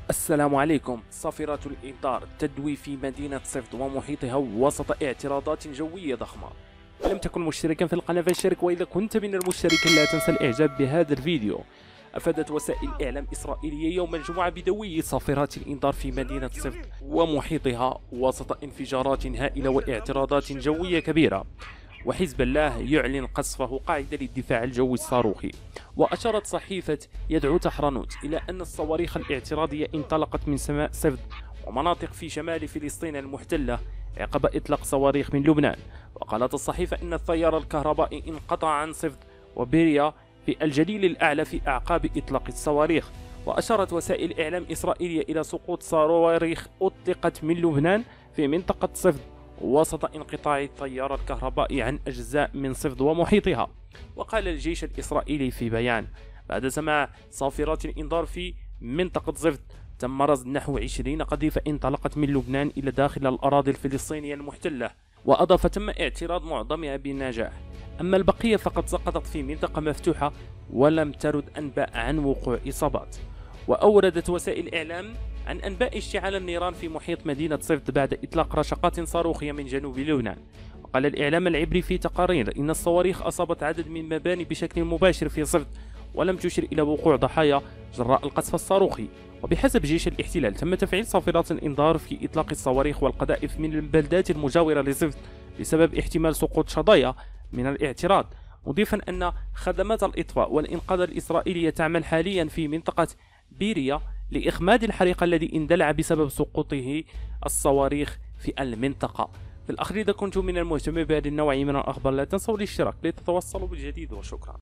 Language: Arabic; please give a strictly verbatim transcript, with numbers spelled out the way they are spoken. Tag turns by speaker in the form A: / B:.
A: السلام عليكم. صافرة الإنذار تدوي في مدينة صفد ومحيطها وسط اعتراضات جوية ضخمة. لم تكن مشتركا في القناة فاشترك، وإذا كنت من المشتركين لا تنسى الإعجاب بهذا الفيديو. أفادت وسائل إعلام إسرائيلية يوم الجمعة بدوي صافرات الإنذار في مدينة صفد ومحيطها وسط انفجارات هائلة واعتراضات جوية كبيرة، وحزب الله يعلن قصفه قاعدة للدفاع الجوي الصاروخي. وأشارت صحيفة يدعو تحرنوت إلى أن الصواريخ الاعتراضية انطلقت من سماء صفد ومناطق في شمال فلسطين المحتلة عقب إطلاق صواريخ من لبنان. وقالت الصحيفة أن التيار الكهربائي انقطع عن صفد وبيريا في الجليل الأعلى في أعقاب إطلاق الصواريخ. وأشارت وسائل إعلام إسرائيلية إلى سقوط صواريخ أطلقت من لبنان في منطقة صفد وسط انقطاع التيار الكهربائي عن أجزاء من صفد ومحيطها. وقال الجيش الإسرائيلي في بيان: بعد سماع صافرات الإنذار في منطقة صفد تم رصد نحو عشرين قذيفة انطلقت من لبنان إلى داخل الأراضي الفلسطينية المحتلة. وأضاف: تم اعتراض معظمها بالنجاح، أما البقية فقد سقطت في منطقة مفتوحة ولم ترد أنباء عن وقوع إصابات. وأوردت وسائل إعلام عن أنباء اشتعال النيران في محيط مدينة صفد بعد إطلاق رشقات صاروخية من جنوب لبنان. وقال الإعلام العبري في تقارير إن الصواريخ أصابت عدد من المباني بشكل مباشر في صفد ولم تشر إلى وقوع ضحايا جراء القصف الصاروخي. وبحسب جيش الاحتلال تم تفعيل صافرات الإنذار في إطلاق الصواريخ والقذائف من البلدات المجاورة لصفد بسبب احتمال سقوط شظايا من الاعتراض، مضيفا أن خدمات الإطفاء والإنقاذ الإسرائيلية تعمل حاليا في منطقة بيريا لإخماد الحريق الذي اندلع بسبب سقوطه الصواريخ في المنطقة. في الأخير إذا كنتم من المهتمين بهذا النوع من الأخبار لا تنسوا الاشتراك لتتوصلوا بالجديد، وشكرا.